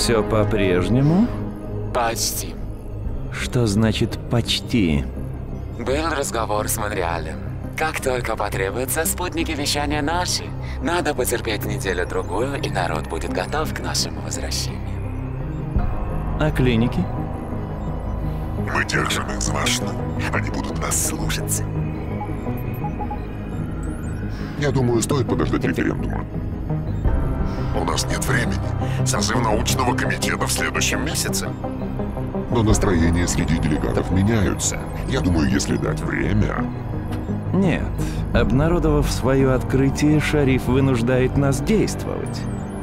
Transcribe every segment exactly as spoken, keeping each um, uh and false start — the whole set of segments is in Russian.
Все по-прежнему? Почти. Что значит «почти»? Был разговор с Монреалем. Как только потребуются спутники вещания наши, надо потерпеть неделю-другую, и народ будет готов к нашему возвращению. А клиники? Мы держим их за машину. Они будут нас слушаться. Я думаю, стоит подождать референдума. У нас нет времени. Созыв научного комитета в следующем месяце. Но настроения среди делегатов меняются. Я думаю, если дать время... Нет. Обнародовав свое открытие, шариф вынуждает нас действовать.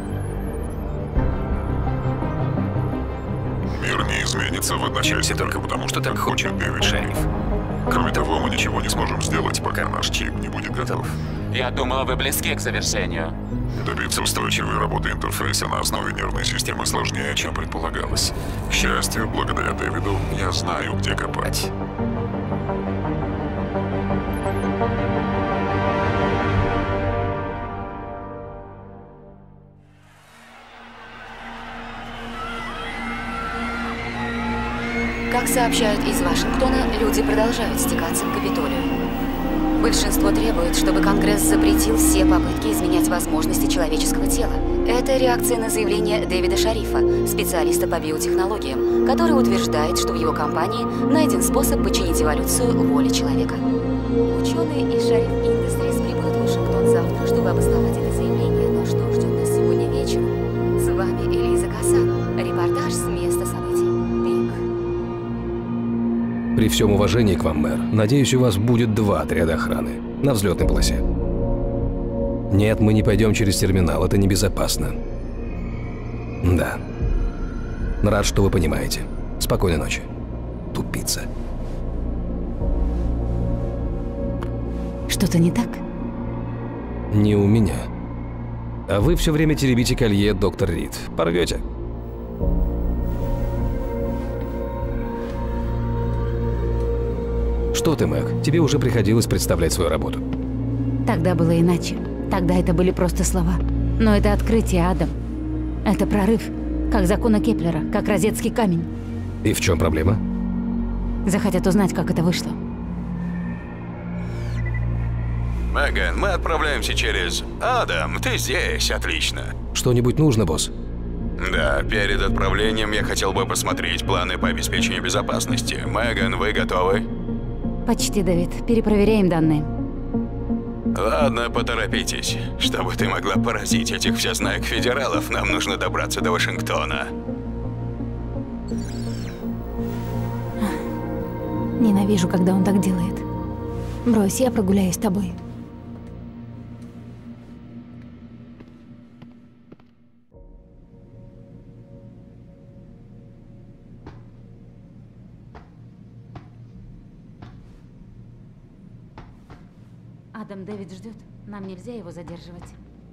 Мир не изменится в одночасье только потому, что так хочет Дэвид Шариф. Кроме того, мы ничего не сможем сделать, пока наш чип не будет готов. Я думал, вы близки к завершению. Добиться устойчивой работы интерфейса на основе нервной системы сложнее, чем предполагалось. К счастью, благодаря Дэвиду, я знаю, где копать. Как сообщают из Вашингтона, люди продолжают стекаться к Капитолию. Большинство требует, чтобы Конгресс запретил все попытки изменять возможности человеческого тела. Это реакция на заявление Дэвида Шарифа, специалиста по биотехнологиям, который утверждает, что в его компании найден способ починить эволюцию воли человека. Ученые из Шариф Industries прибудут в Вашингтон завтра, чтобы обосновать это заявление. Но что ждет нас сегодня вечером? С вами Элиза Касан. Репортаж с места событий. Пик. При всем уважении к вам, мэр, надеюсь, у вас будет два отряда охраны на взлетной полосе. Нет, мы не пойдем через терминал, это небезопасно. Да. Рад, что вы понимаете. Спокойной ночи. Тупица. Что-то не так? Не у меня. А вы все время теребите колье, доктор Рид. Порвете. Что ты, Мэг? Тебе уже приходилось представлять свою работу. Тогда было иначе. Тогда это были просто слова. Но это открытие, Адам. Это прорыв. Как закона Кеплера, как розетский камень. И в чем проблема? Захотят узнать, как это вышло. Меган, мы отправляемся через... Адам, ты здесь, отлично. Что-нибудь нужно, босс? Да, перед отправлением я хотел бы посмотреть планы по обеспечению безопасности. Меган, вы готовы? Почти, Дэвид. Перепроверяем данные. Ладно, поторопитесь. Чтобы ты могла поразить этих всезнаек федералов, нам нужно добраться до Вашингтона. Ненавижу, когда он так делает. Брось, я прогуляюсь с тобой. Адам, Дэвид ждет. Нам нельзя его задерживать.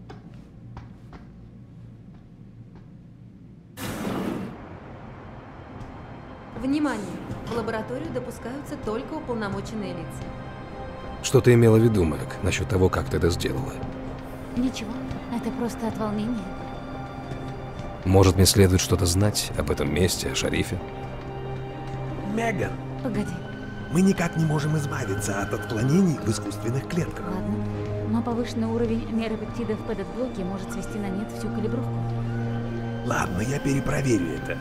Внимание! В лабораторию допускаются только уполномоченные лица. Что ты имела в виду, Мэг, насчет того, как ты это сделала? Ничего, это просто от волнения. Может, мне следует что-то знать об этом месте, о шарифе? Меган! Погоди. Мы никак не можем избавиться от отклонений в искусственных клетках. Ладно. Но повышенный уровень нейропептидов в этот блоке может свести на нет всю калибровку. Ладно, я перепроверю это.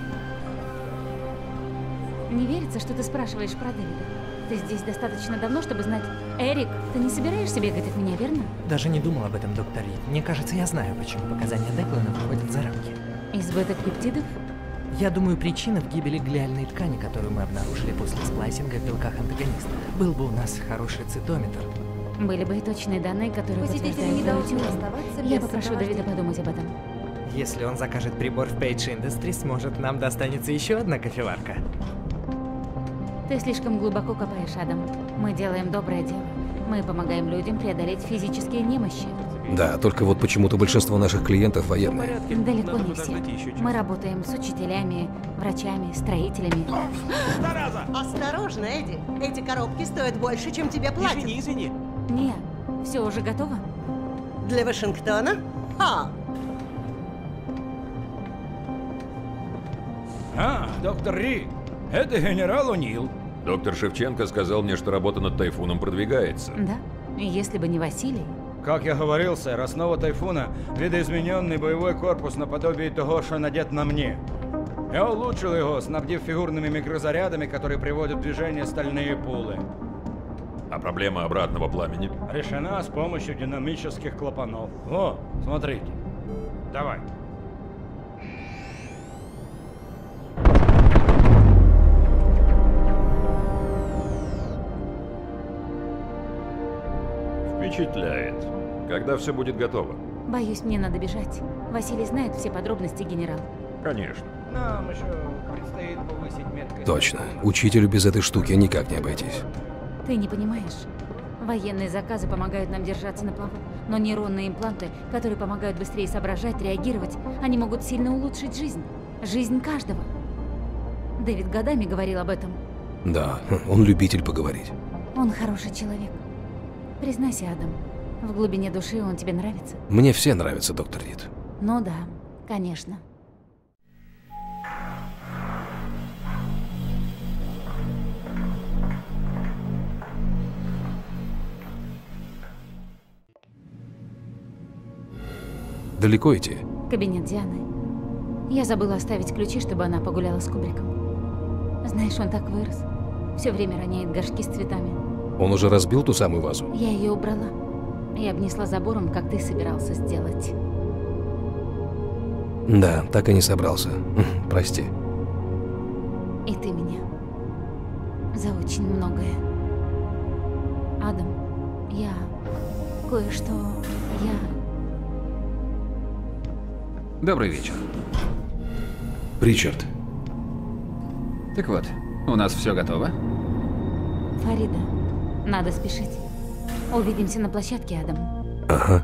Не верится, что ты спрашиваешь про Дэвида. Ты здесь достаточно давно, чтобы знать... Эрик, ты не собираешься бегать от меня, верно? Даже не думал об этом, доктор Рид. Мне кажется, я знаю, почему показания Деклана выходят за рамки. Избыток пептидов? Я думаю, причина в гибели глиальной ткани, которую мы обнаружили после сплайсинга в белках-антагонистах. Был бы у нас хороший цитометр. Были бы и точные данные, которые Посетители подтверждают не твою должны теорию. оставаться Я без попрошу Дэвида подумать об этом. Если он закажет прибор в Page Industries, может, нам достанется еще одна кофеварка. Ты слишком глубоко копаешь, Адам. Мы делаем доброе дело. Мы помогаем людям преодолеть физические немощи. Да, только вот почему-то большинство наших клиентов военные. Далеко не все. Мы работаем с учителями, врачами, строителями. Осторожно, Эдди. Эти коробки стоят больше, чем тебе платят. Извини, извини. Не, все уже готово? Для Вашингтона? Ха! А, доктор Ри, это генерал О'Нил. Доктор Шевченко сказал мне, что работа над Тайфуном продвигается. Да, если бы не Василий. Как я говорил, сэр, основа Тайфуна – видоизмененный боевой корпус наподобие того, что надет на мне. Я улучшил его, снабдив фигурными микрозарядами, которые приводят в движение стальные пулы. А проблема обратного пламени? Решена с помощью динамических клапанов. О, смотрите. Давай. Впечатляет. Когда все будет готово? Боюсь, мне надо бежать. Василий знает все подробности, генерал. Конечно. Нам еще предстоит повысить меткость. Точно. Учителю без этой штуки никак не обойтись. Ты не понимаешь. Военные заказы помогают нам держаться на плаву, но нейронные импланты, которые помогают быстрее соображать, реагировать, они могут сильно улучшить жизнь. Жизнь каждого. Дэвид годами говорил об этом. Да, он любитель поговорить. Он хороший человек. Признайся, Адам, в глубине души он тебе нравится? Мне все нравятся, доктор Рид. Ну да, конечно. Далеко идти? Кабинет Дианы. Я забыла оставить ключи, чтобы она погуляла с Кубриком. Знаешь, он так вырос. Все время роняет горшки с цветами. Он уже разбил ту самую вазу? Я ее убрала. Я обнесла забором, как ты собирался сделать. Да, так и не собрался. Прости. И ты меня. За очень многое. Адам, я... Кое-что... Я... Добрый вечер. Ричард. Так вот, у нас все готово? Фарида, надо спешить. Увидимся на площадке, Адам. Ага.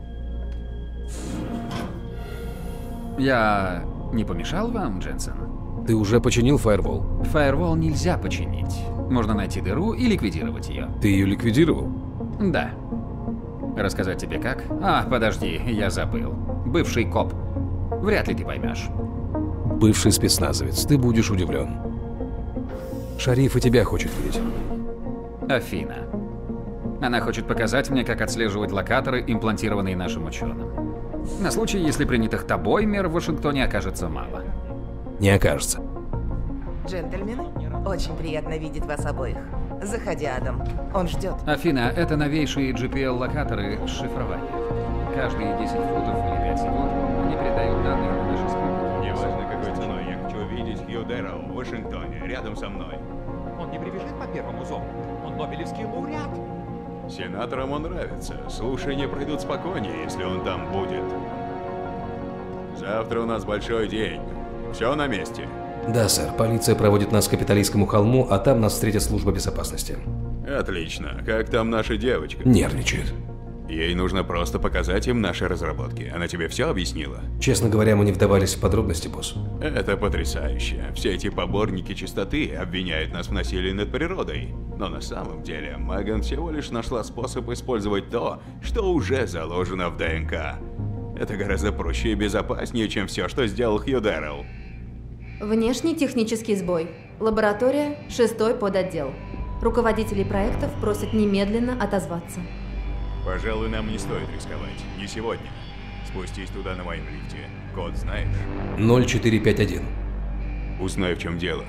Я не помешал вам, Дженсен? Ты уже починил фаервол? Фаервол нельзя починить. Можно найти дыру и ликвидировать ее. Ты ее ликвидировал? Да. Рассказать тебе как? А, подожди, я забыл. Бывший коп. Вряд ли ты поймешь. Бывший спецназовец, ты будешь удивлен. Шариф и тебя хочет видеть. Афина. Она хочет показать мне, как отслеживать локаторы, имплантированные нашим ученым. На случай, если принятых тобой мер в Вашингтоне окажется мало. Не окажется. Джентльмены, очень приятно видеть вас обоих. Заходи, Адам. Он ждет. Афина, это новейшие джи пи эл-локаторы с шифрованием. Каждые десять футов или пять секунд они передают данные на наши спутники. Неважно какой ценой, я хочу увидеть Хью Дэрроу в Вашингтоне, рядом со мной. Он не прибежит по первому зову. Он нобелевский лауреат. Сенаторам он нравится. Слушания пройдут спокойнее, если он там будет. Завтра у нас большой день. Все на месте. Да, сэр. Полиция проводит нас к Капитолийскому холму, а там нас встретит служба безопасности. Отлично. Как там наша девочка? Нервничает. Ей нужно просто показать им наши разработки. Она тебе все объяснила? Честно говоря, мы не вдавались в подробности, босс. Это потрясающе. Все эти поборники чистоты обвиняют нас в насилии над природой. Но на самом деле, Меган всего лишь нашла способ использовать то, что уже заложено в ДНК. Это гораздо проще и безопаснее, чем все, что сделал Хью Дэрроу. Внешний технический сбой. Лаборатория, шестой подотдел. Руководители проектов просят немедленно отозваться. Пожалуй, нам не стоит рисковать. Не сегодня. Спустись туда на моем лифте. Код знаешь? ноль четыре пять один. Узнай, в чем дело.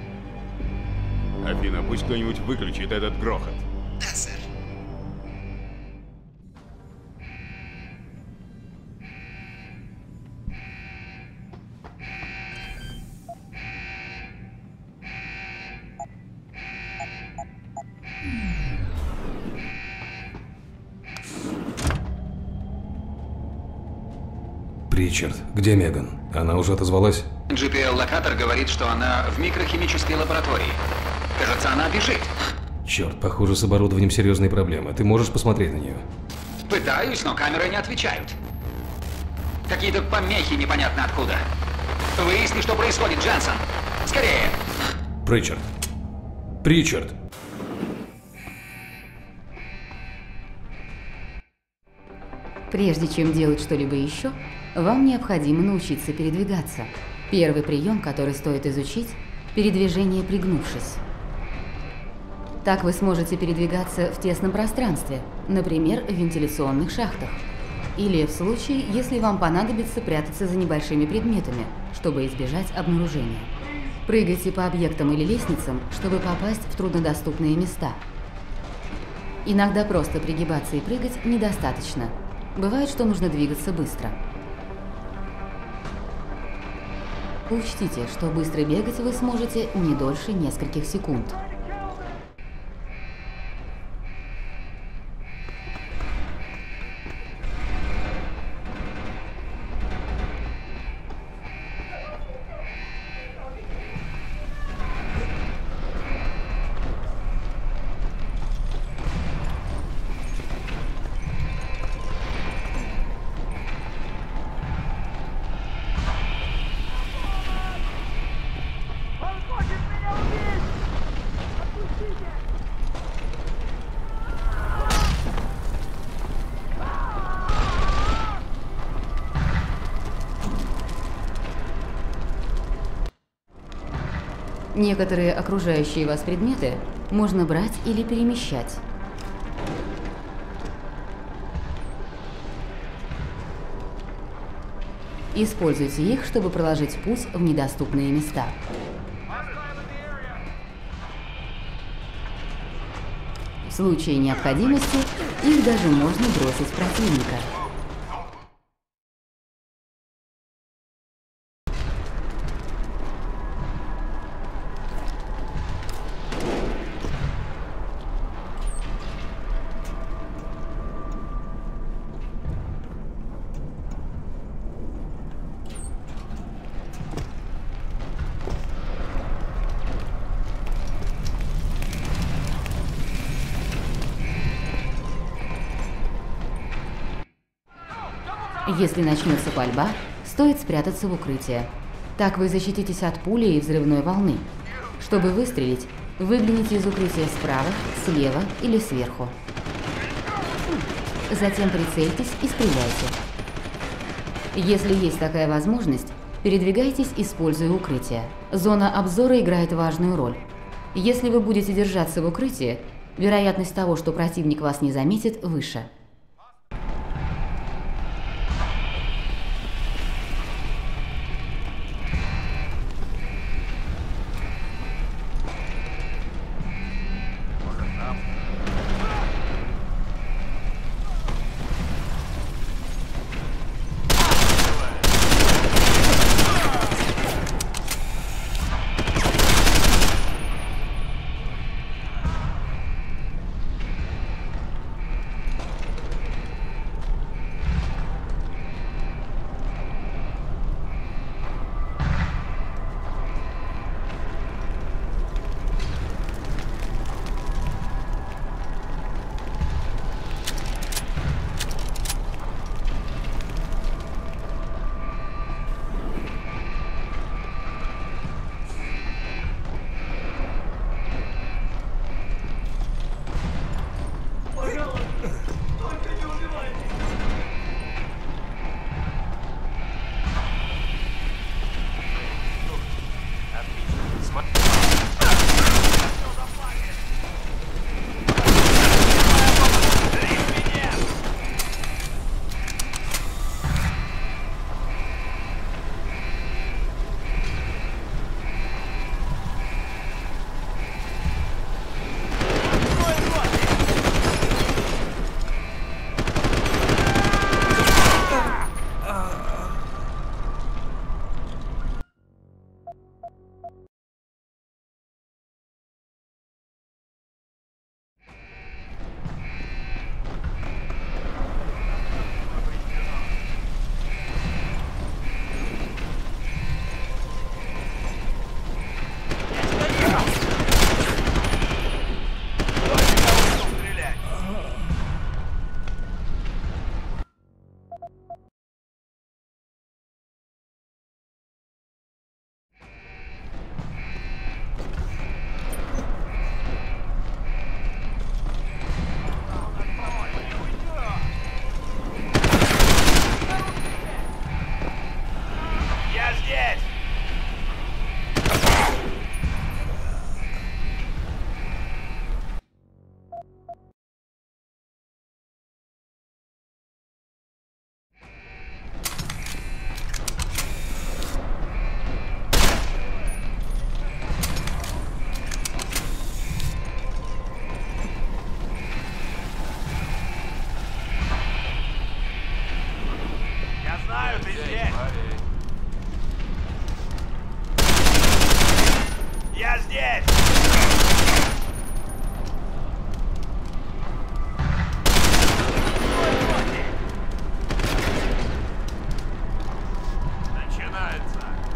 Афина, пусть кто-нибудь выключит этот грохот. Да, сэр. Ричард, где Меган? Она уже отозвалась? джи пи эл-локатор говорит, что она в микрохимической лаборатории. Кажется, она бежит. Черт, похоже, с оборудованием серьезные проблемы. Ты можешь посмотреть на нее? Пытаюсь, но камеры не отвечают. Какие-то помехи непонятно откуда. Выясни, что происходит, Дженсен. Скорее. Причард. Причард. Прежде чем делать что-либо еще, вам необходимо научиться передвигаться. Первый прием, который стоит изучить – передвижение пригнувшись. Так вы сможете передвигаться в тесном пространстве, например, в вентиляционных шахтах. Или в случае, если вам понадобится прятаться за небольшими предметами, чтобы избежать обнаружения. Прыгайте по объектам или лестницам, чтобы попасть в труднодоступные места. Иногда просто пригибаться и прыгать недостаточно. Бывает, что нужно двигаться быстро. Учтите, что быстро бегать вы сможете не дольше нескольких секунд. Некоторые окружающие вас предметы можно брать или перемещать. Используйте их, чтобы проложить путь в недоступные места. В случае необходимости их даже можно бросить в противника. Если начнется пальба, стоит спрятаться в укрытие. Так вы защититесь от пули и взрывной волны. Чтобы выстрелить, выгляните из укрытия справа, слева или сверху. Затем прицельтесь и стреляйте. Если есть такая возможность, передвигайтесь, используя укрытие. Зона обзора играет важную роль. Если вы будете держаться в укрытии, вероятность того, что противник вас не заметит, выше. знаю, ты здесь. Я здесь. Начинается.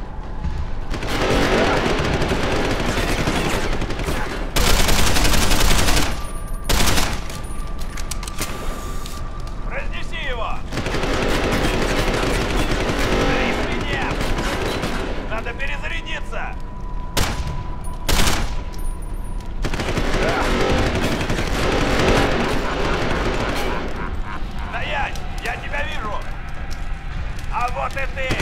Разнеси его! Риск меня! Надо перезарядиться! Стоять! Я тебя вижу! А вот и ты!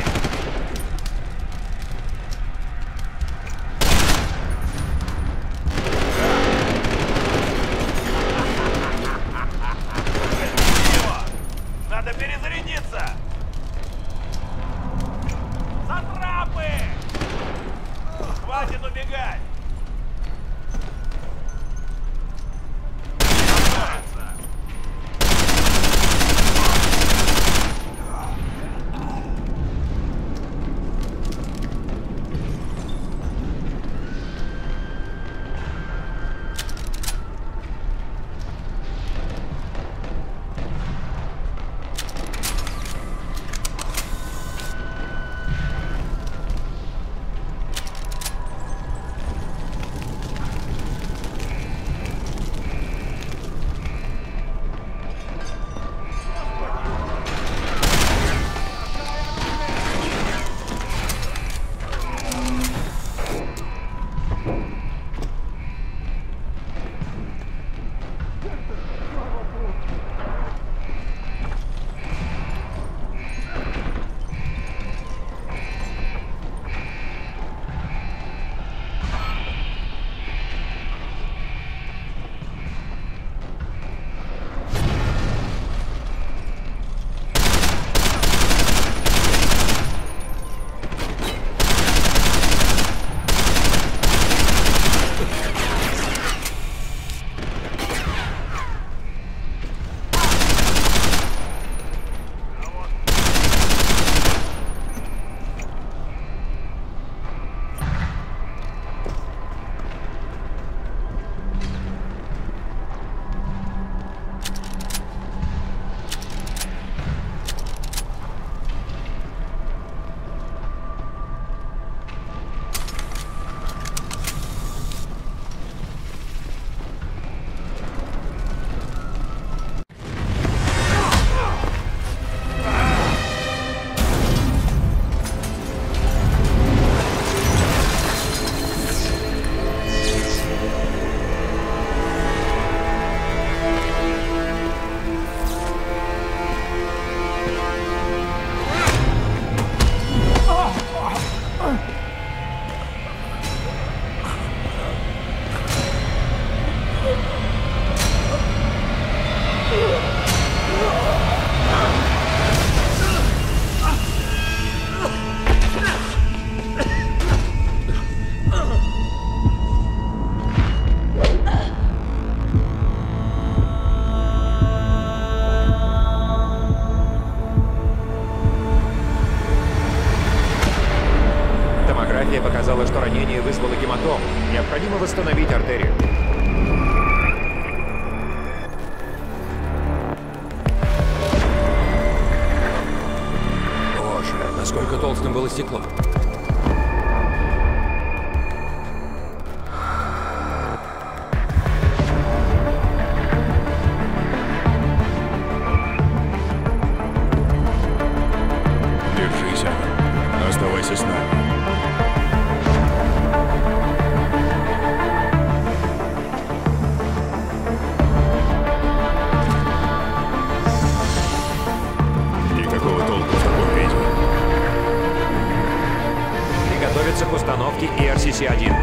Надо перезарядиться! Затрапы! Хватит убегать! Томография показала, что ранение вызвало гематом. Необходимо восстановить артерию. Боже, насколько толстым было стекло. Держись, Адам. Оставайся с нами. Никакого толку в такой ведьме. Приготовиться к установке и эр си си один.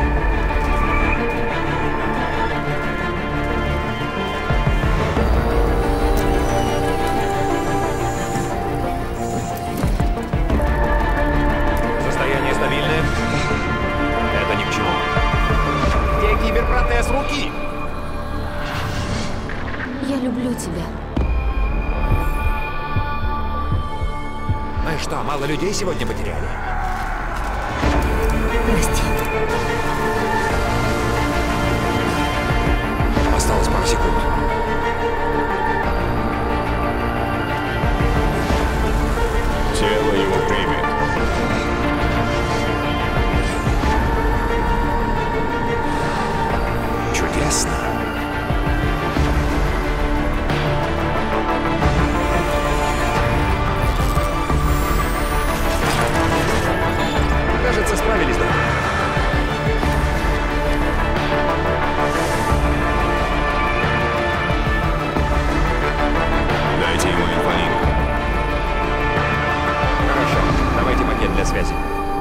Состояние стабильное. Это ни к чему. Где киберпротез руки? Я люблю тебя. Знаешь, что, мало людей сегодня потеряли? Прости. Осталось пару секунд. Тело его примет. Чудесно. Кажется, справились, да? Дайте ему инфолинк. Хорошо. Давайте пакет для связи.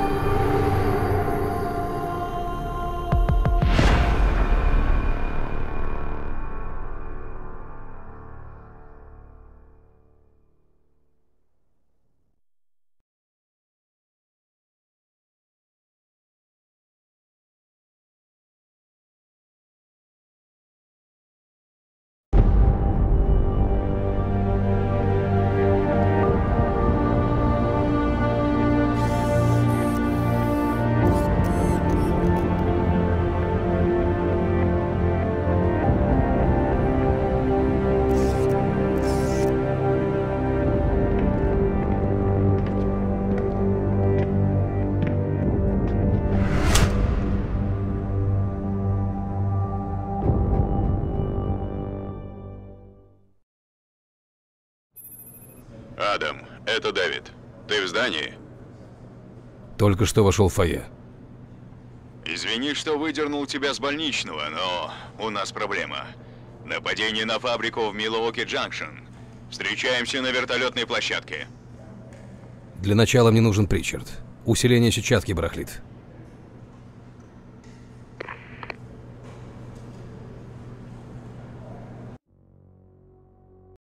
Адам, это Дэвид. Ты в здании? Только что вошел в фойе. Извини, что выдернул тебя с больничного, но у нас проблема. Нападение на фабрику в Милуоки-Джанкшн. Встречаемся на вертолетной площадке. Для начала мне нужен Причард. Усиление сетчатки барахлит.